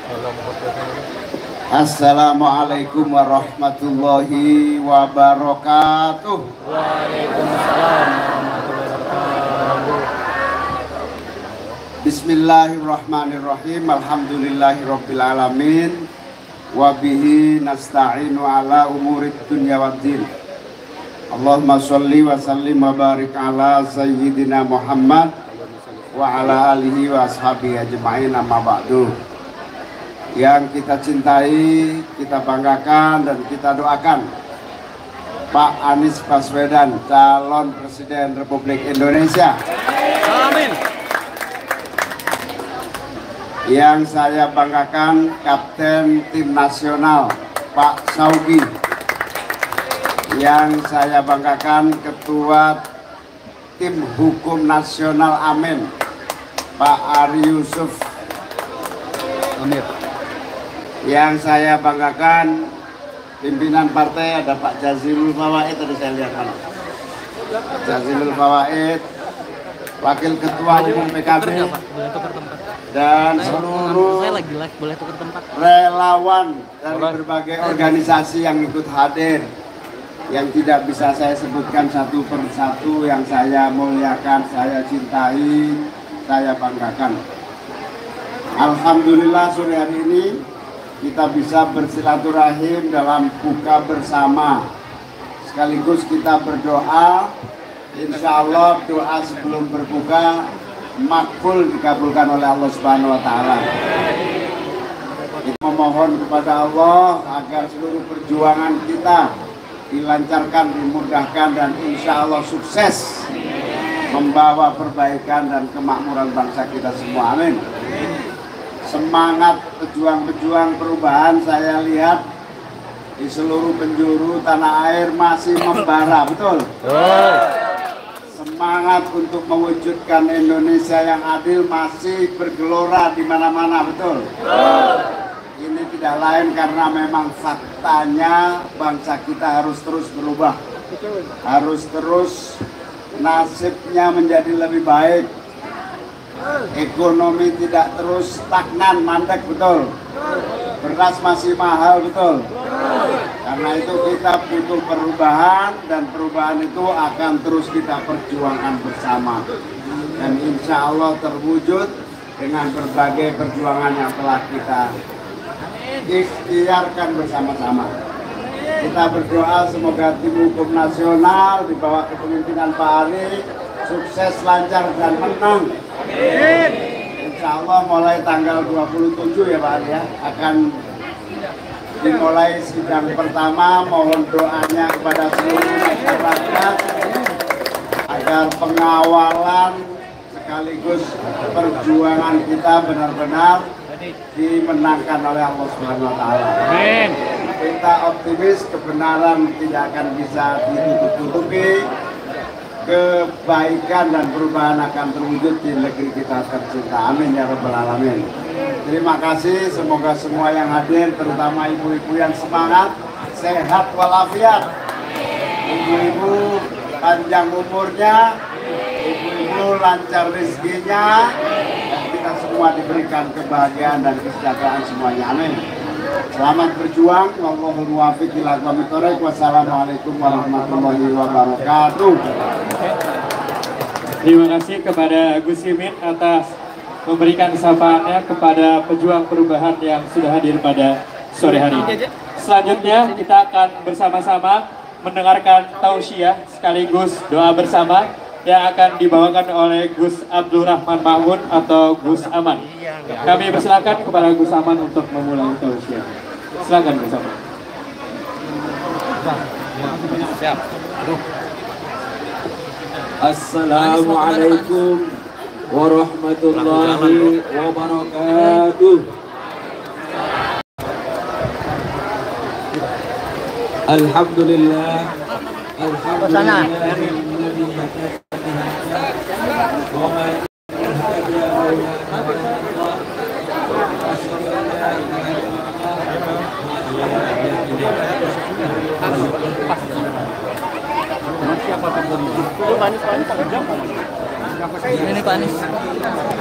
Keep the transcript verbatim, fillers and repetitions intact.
Assalamualaikum warahmatullahi wabarakatuh. Waalaikumsalam warahmatullahi wabarakatuh. Bismillahirrahmanirrahim. Alhamdulillahirabbil alamin. Wa bihi nasta'inu ala umurid dunya waddin. Allahumma sholli wa sallim wa barik ala sayyidina Muhammad wa ala alihi wa ashabihi ajma'in, amma ba'du. Yang kita cintai, kita banggakan dan kita doakan Pak Anies Baswedan, calon Presiden Republik Indonesia. Amin. Yang saya banggakan Kapten Tim Nasional Pak Saugi. Yang saya banggakan Ketua Tim Hukum Nasional Amin Pak Ari Yusuf Amir. Yang saya banggakan pimpinan partai ada Pak Jazilul Fawaid, tadi saya lihat kan. Jazilul Fawaid, Wakil Ketua Umum P K B, dan seluruh relawan dari berbagai organisasi yang ikut hadir, yang tidak bisa saya sebutkan satu persatu, yang saya muliakan, saya cintai, saya banggakan. Alhamdulillah sore hari ini kita bisa bersilaturahim dalam buka bersama, sekaligus kita berdoa, insya Allah doa sebelum berbuka makbul dikabulkan oleh Allah Subhanahu Wa Taala. Kita memohon kepada Allah agar seluruh perjuangan kita dilancarkan, dimudahkan, dan insya Allah sukses membawa perbaikan dan kemakmuran bangsa kita semua. Amin. Semangat pejuang-pejuang perubahan saya lihat di seluruh penjuru tanah air masih membara, betul? Semangat untuk mewujudkan Indonesia yang adil masih bergelora di mana-mana, betul? Ini tidak lain karena memang faktanya bangsa kita harus terus berubah, harus terus nasibnya menjadi lebih baik. Ekonomi tidak terus stagnan, mandek, betul? Beras masih mahal, betul? Karena itu kita butuh perubahan, dan perubahan itu akan terus kita perjuangkan bersama. Dan insya Allah terwujud dengan berbagai perjuangan yang telah kita ikhtiarkan bersama-sama. Kita berdoa semoga tim hukum nasional di bawah kepemimpinan Pak Ari sukses, lancar, dan menang. Amin. Insya Allah mulai tanggal dua puluh tujuh ya Pak Ari ya, akan dimulai sidang pertama. Mohon doanya kepada seluruh masyarakat agar pengawalan sekaligus perjuangan kita benar-benar dimenangkan oleh Allah Subhanahu Wa Taala. Amin. Kita optimis kebenaran tidak akan bisa ditutup-tutupi. Kebaikan dan perubahan akan terwujud di negeri kita tercinta. Amin ya rabbal alamin. Terima kasih, semoga semua yang hadir, terutama ibu-ibu yang semangat, sehat walafiat. Ibu-ibu panjang umurnya, ibu-ibu lancar rezekinya, dan kita semua diberikan kebahagiaan dan kesejahteraan semuanya. Amin. Selamat berjuang. Wallahul muwaffiq ila aqwamit thoriq. Wassalamualaikum warahmatullahi wabarakatuh. Terima kasih kepada Gus Imin atas memberikan sapaannya kepada pejuang perubahan yang sudah hadir pada sore hari ini. Selanjutnya kita akan bersama-sama mendengarkan tausiah sekaligus doa bersama yang akan dibawakan oleh Gus Abdul Rahman Mahmud atau Gus Aman. Kami persilakan kepada Gus Aman untuk memulai tausiah. Silakan Gus Aman. Siap. Assalamualaikum warahmatullahi wabarakatuh. Alhamdulillah. Alhamdulillah. Ini Pak Anies.